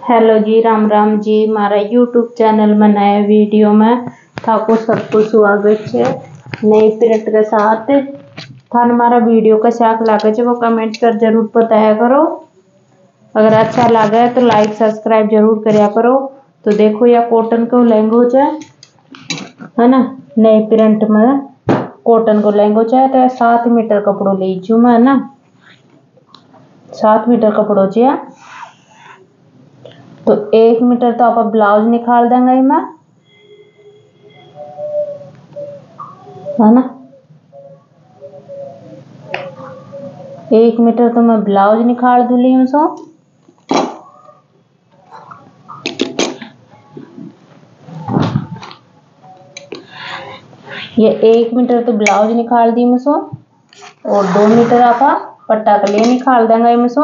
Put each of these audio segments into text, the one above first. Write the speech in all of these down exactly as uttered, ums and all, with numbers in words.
Hello ji, Ram Ram ji. मारा YouTube channel में नए वीडियो में थाको सबको स्वागत है। नई प्रिंट के साथ थान हमारा वीडियो का शाक लागे वो कमेंट कर जरूर बताया करो। अगर अच्छा लगे तो लाइक सब्सक्राइब जरूर करया करो। तो देखो यह कॉटन को लैंग्वेज है है ना। नई प्रिंट में कॉटन को लैंग्वेज है तो सात मीटर कपड़ो लीजू मैं ना। सात मीटर कपड़ो चाहिए तो एक मीटर तो आप ब्लाउज निकाल देंगे मैं है ना। एक मीटर तो मैं ब्लाउज निकाल दूली हूँ सो ये एक मीटर तो ब्लाउज निकाल दी मुझो और दो मीटर आपा पट्टा के लिए निकाल देंगे मुझो।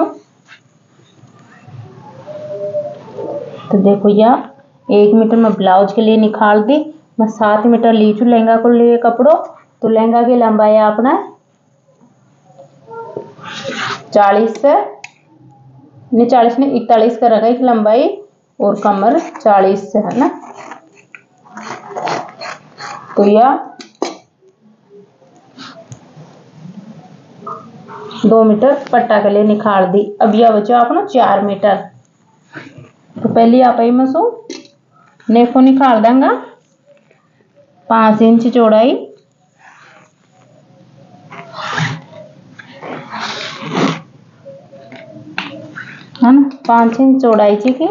तो देखो यार एक मीटर में ब्लाउज के लिए निकाल दी। मैं सात मीटर लीचू लहंगा को लिए कपड़ों। तो लहंगा की लंबाई अपना चालीस से नहीं चालीस नहीं इकतालीस का रखा एक लंबाई और कमर चालीस से है ना। तो यह दो मीटर पट्टा के लिए निकाल दी। अब यह बचा अपना चार मीटर। तो पहले आप में सो नेफो निकाल देंगे पांच इंच चौड़ाई है ना। पांच इंच चौड़ाई की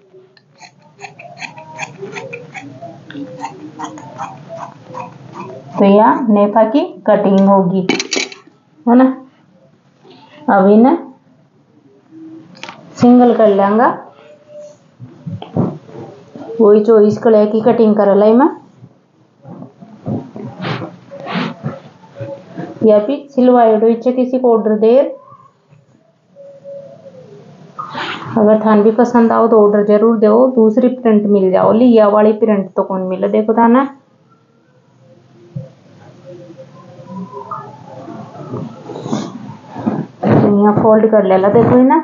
तो यह नेफा की कटिंग होगी है ना। अब इन्हें सिंगल कर लेंगा वही चौबीस कलर की कटिंग कर लाई मैं या फिर सिलवाई डो इच्छा किसी को ऑर्डर दे। अगर थान भी पसंद आओ तो ऑर्डर जरूर दो। दूसरी प्रिंट मिल जाओ ली यह वाली प्रिंट तो कौन मिले देखो थाना। तो यहाँ फोल्ड कर लेला देखो ना।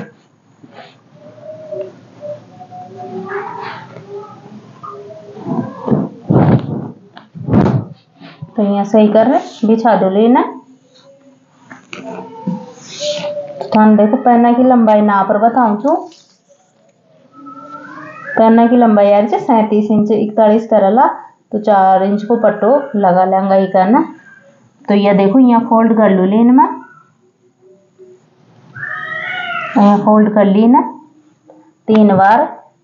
तो यहाँ सही कर रहे बिछा दो लेना। तो थान देखो पहना की लंबाई ना पर बताऊं छू। पहना की लंबाई यार से सैंतीस इंच इकतालीस करला तो चार इंच को पट्टो लगा लेंगा ही करना। तो यह देखो यहाँ फोल्ड कर लो लेन में यहाँ फोल्ड कर ली ना तीन बार।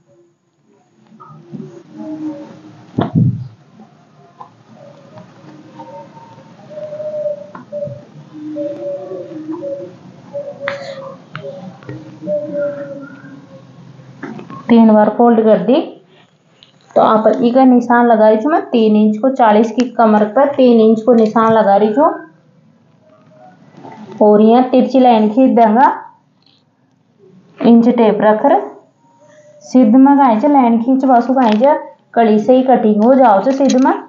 तीन बार फोल्ड कर दी। तो आप इका निशान लगा रही छू मैं तीन इंच को चालीस की कमर पर तीन इंच को निशान लगा रही छू और यहाँ तिरछी लाइन खींच देंगा इंच टेप रख सिद्ध में गाय लाइन खींच बासु गाय कड़ी से ही कटिंग हो जाओ सिद्ध में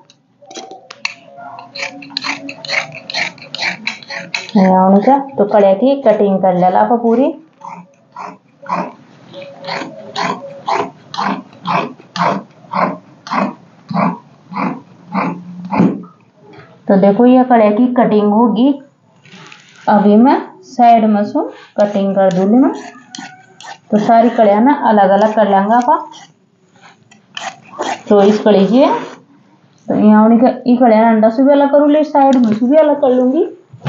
तो कड़े की कटिंग कर लेला आप पूरी। तो देखो ये कड़े की कटिंग होगी। अभी मैं साइड में सु कटिंग कर दूंगी मैं। तो सारी कड़ियां ना अलग अलग कर लेंगे आप चौबीस कड़ी जी है। तो यहाँ ये कड़ियां अंडा से भी अलग करूँगी साइड में से भी अलग कर लूंगी।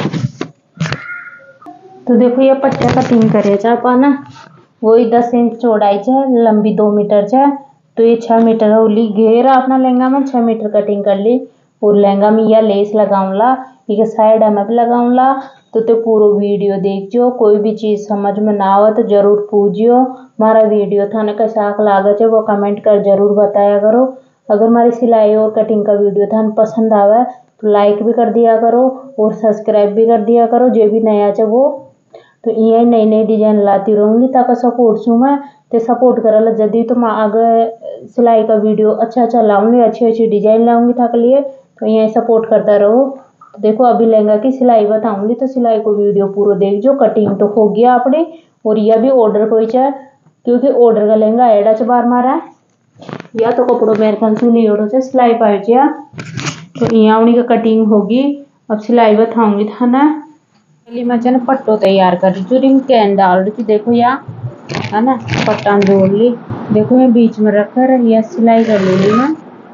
तो देखो ये पट्टे कटिंग करे चापा ना वही दस इंच चौड़ाई है लंबी दो मीटर है। तो ये छह मीटर होली घेरा अपना लहंगा में छह मीटर कटिंग कर ली और लहंगा में यह लेस लगाऊंला ये साइड में भी लगाऊंला। तो तो पूरा वीडियो देखियो कोई भी चीज समझ में ना आवे तो जरूर पूछियो। हमारा वीडियो थाने का शाक लागत है वो कमेंट कर जरूर बताया करो। अगर हमारी सिलाई और कटिंग का वीडियो थाने पसंद आवे तो लाइक भी कर दिया करो और सब्सक्राइब भी कर दिया करो जो भी नया है वो। तो यही नई नई डिजाइन लाती रहूंगी ताकि सपोर्ट छू मैं तो सपोर्ट करला जल्दी तो मैं आगे सिलाई का वीडियो अच्छा अच्छा लाऊंगी अच्छी अच्छी डिजाइन लाऊंगी थाके लिए। तो यही सपोर्ट करता रहो। तो देखो अभी लहंगा की सिलाई बताऊंगी तो सिलाई को वीडियो पूरा देख जो। कटिंग तो हो गया अपने और यह भी ऑर्डर कोई चाहे क्योंकि ऑर्डर का लहंगा एडा च बार मारा या तो कपड़ों मेरे ख्याल से लियोड़ो से सिलाई पाई जिया। तो यहाँ उन्हीं का कटिंग होगी। अब सिलाई बताऊंगी था ना। पहले मैं चल पट्टो तैयार कर रही हूँ, कैन डाल रही थी। देखो यहाँ है ना, पट्टा जोड़ ली। देखो मैं बीच में रख कर यह सिलाई कर लूंगी मैं।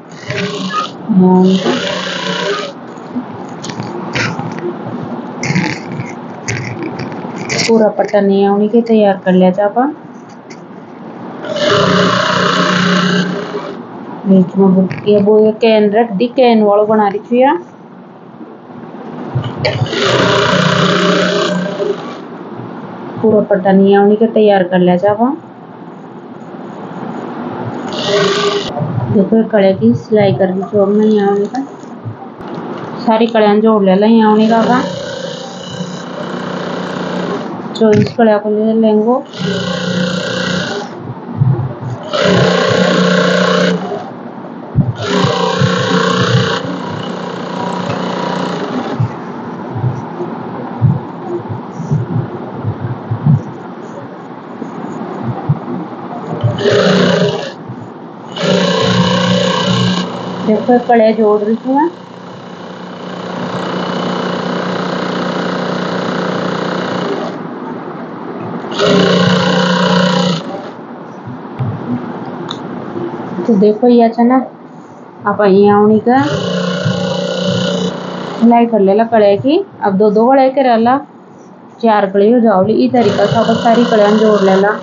पूरा पट्टा नहीं उन्हीं के तैयार कर लिया चापा। बीच में ये वो ये कैन रख दी, कैन वालों बना रही थी यार। पूरा पट्टा नहीं उन्हीं के तैयार कर लिया चापा। देखो कड़े की सिलाई कर दी चौक में यहाँ उन्हीं का सारी कड़ियां जोड़ ले यहाँ उन्हीं का चौबीस कड़िया को ले लेंगे। देखो कड़े जोड़ रही थी मैं। तो देखो ये अच्छा ना आप यहाँ उन्हीं का सिलाई कर लेला कड़े की। अब दो दो कड़े के रहला चार कड़ी हो जाओली। इस तरीका से आप सारी कड़ियां जोड़ लेला।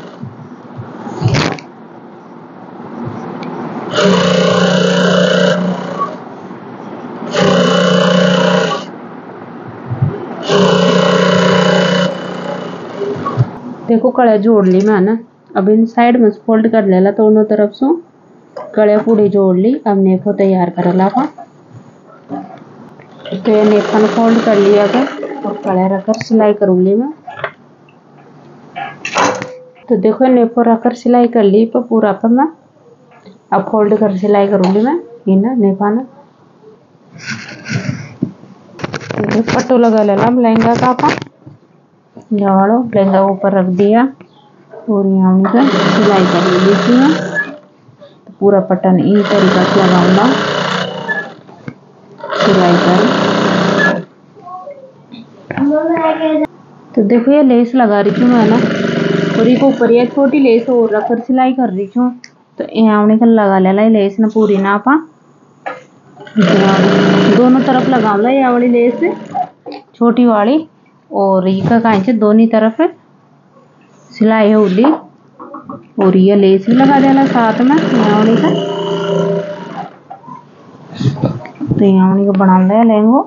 देखो कड़े जोड़ ली मैंने। अब इन साइड में फोल्ड कर लेला दोनों तरफ से कड़े पूरी जोड़ ली। अब नेफो तैयार कर ला तो ये नेफन फोल्ड कर लिया था और कड़े रखकर सिलाई करूंगी मैं। तो देखो नेफो रखकर सिलाई कर ली पर पूरा पर मैं अब फोल्ड कर सिलाई करूंगी मैं। ये ना नेफा ना तो पट्टो लगा लेला लहंगा का आपा जाओ लहंगा ऊपर रख दिया और यहाँ उनका सिलाई कर ली थी मैं। तो पूरा पट्टा इस तरीका से लगाऊंगा सिलाई कर। तो देखो ये लेस लगा रही हूँ मैं ना और एक ऊपर ये छोटी लेस और रखकर सिलाई कर रही हूँ। तो यहाँ उन्हें लगा लेला लेस ना पूरी ना आपा दोनों तरफ लगाऊंगा ये वाली लेस छोटी वाली और ये कहीं से दोनों तरफ सिलाई होली और ये लेस भी लगा देना साथ में यहाँ उन्हीं का। तो यहाँ उन्हीं को बना लिया लहंगो।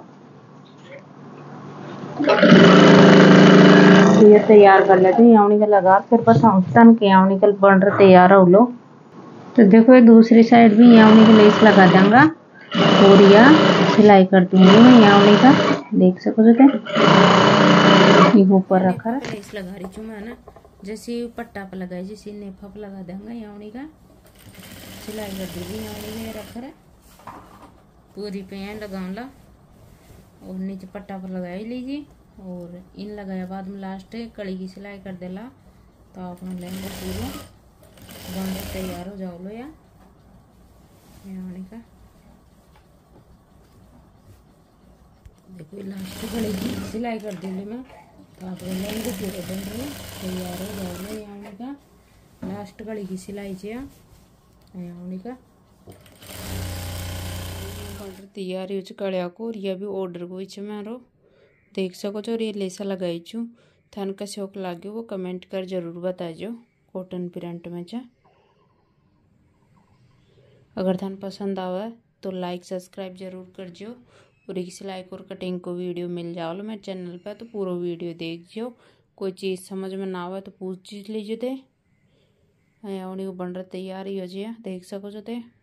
तो ये तैयार कर लेते हैं यहाँ उन्हीं का लगा फिर बस तन के यहाँ उन्हीं का बन रहा तैयार हो लो। तो देखो ये दूसरी साइड भी यहाँ उन्हीं का लेस लगा देंगे और यह सिलाई कर दूंगी मैं यहाँ उन्हीं का। देख सको जो ये ऊपर रखा लेस लगा रही हूँ मैं ना जैसे पट्टा पर लगाई जैसे नेफा पर लगा देंगे यहाँ उन्हीं का सिलाई कर दूंगी यहाँ उन्हीं में रखा है पूरी पे लगाऊंगा और नीचे पट्टा पर लगाई लीजिए और इन लगाया बाद में लास्ट कड़ी की सिलाई कर देला। तो आप लहंगा पूरा बन तैयार हो जाओ लो या का। देखो लास्ट कड़ी की सिलाई कर दूंगी मैं। तो आप लहंगे पूरे बन रहे तैयार हो जाओ लो यहाँ का। लास्ट कड़ी की सिलाई चाहिए यहाँ का ऑर्डर तैयार हो कड़िया को और यह भी ऑर्डर को मारो देख सको जो ये लेसा लगाई छू थन का शौक लागे वो कमेंट कर जरूर बताजो कॉटन प्रिंट में चा। अगर थन पसंद आवे तो लाइक सब्सक्राइब जरूर कर जो और एक सिलाई और कटिंग को वीडियो मिल जाओ मेरे चैनल पे तो पूरा वीडियो देख जो। कोई चीज़ समझ में ना आवे तो पूछ लीजिए थे। यहाँ को बन रहा तैयार ही हो जाए देख सको जो थे।